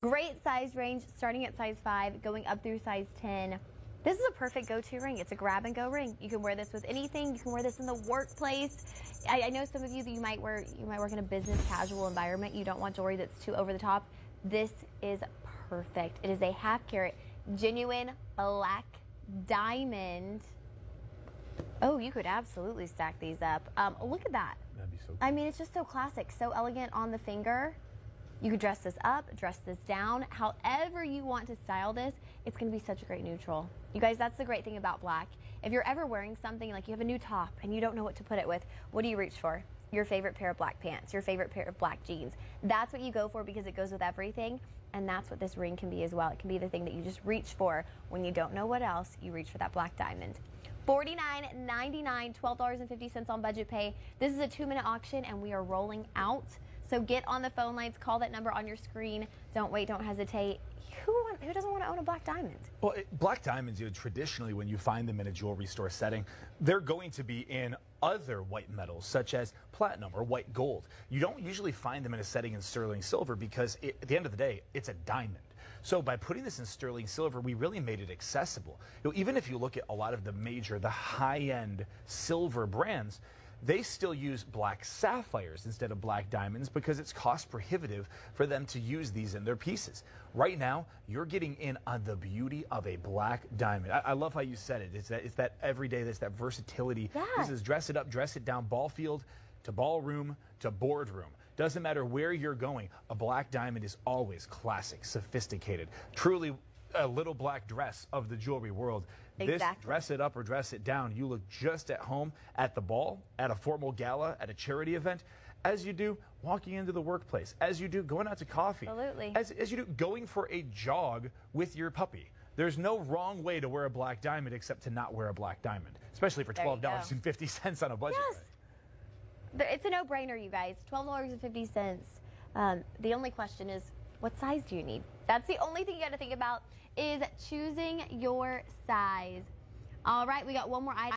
Great size range, starting at size 5, going up through size 10. This is a perfect go-to ring. It's a grab-and-go ring. You can wear this with anything. You can wear this in the workplace. I know some of you that you might work in a business casual environment. You don't want jewelry that's too over the top. This is perfect. It is a 1/2 carat genuine black diamond. Oh, you could absolutely stack these up. Look at that. That'd be so cool. I mean, it's just so classic, so elegant on the finger. You could dress this up, dress this down, however you want to style this. It's going to be such a great neutral. You guys, that's the great thing about black. If you're ever wearing something like you have a new top and you don't know what to put it with, what do you reach for? Your favorite pair of black pants, your favorite pair of black jeans. That's what you go for because it goes with everything. And that's what this ring can be as well. It can be the thing that you just reach for when you don't know what else. You reach for that black diamond. $49.99, $12.50 on budget pay. This is a 2-minute auction and we are rolling out. So get on the phone lines, call that number on your screen. Don't wait, don't hesitate. Who doesn't want to own a black diamond? Well, black diamonds, traditionally when you find them in a jewelry store setting, they're going to be in other white metals such as platinum or white gold. You don't usually find them in a setting in sterling silver because at the end of the day, it's a diamond. So by putting this in sterling silver, we really made it accessible. Even if you look at a lot of the high-end silver brands, they still use black sapphires instead of black diamonds because it's cost prohibitive for them to use these in their pieces. Right now, you're getting in on the beauty of a black diamond. I love how you said it. It's that everyday, that's that versatility. Yeah. This is dress it up, dress it down, ball field to ballroom to boardroom. Doesn't matter where you're going, a black diamond is always classic, sophisticated, truly a little black dress of the jewelry world. Exactly. This, dress it up or dress it down, you look just at home at the ball, at a formal gala, at a charity event, as you do walking into the workplace, as you do going out to coffee, Absolutely. as you do going for a jog with your puppy. There's no wrong way to wear a black diamond except to not wear a black diamond, especially for $12.50 on a budget. Yes. It's a no-brainer, you guys. $12.50. The only question is, what size do you need? That's the only thing you got to think about is choosing your size. All right, we got one more item.